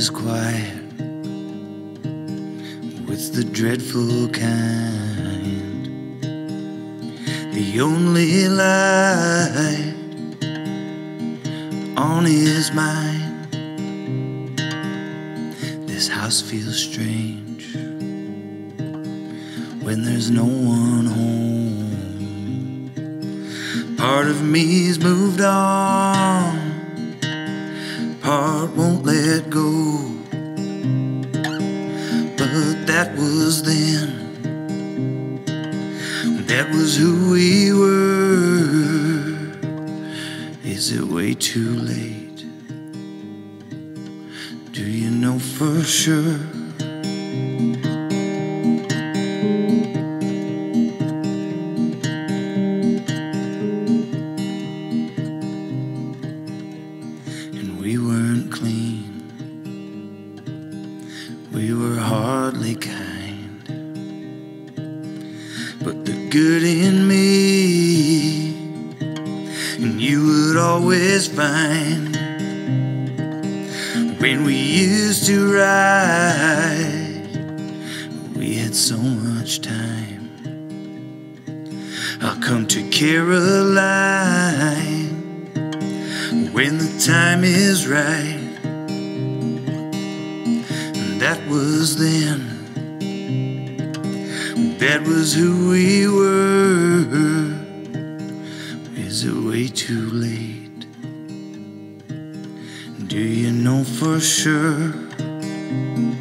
is quiet with the dreadful kind. The only light on his mind. This house feels strange when there's no one home. Part of me's moved on, part won't let go. But that was then, that was who we were. Is it way too late? Do you know for sure? And we weren't clean, we were hardly kind, but the good in me and you would always find. When we used to ride, we had so much time. I'll come to Caroline when the time is right. That was then, that was who we were. Is it way too late? Do you know for sure?